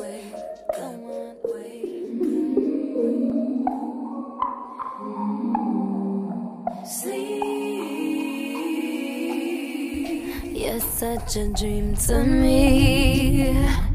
wait, come on, wait. Sleep. You're such a dream to me.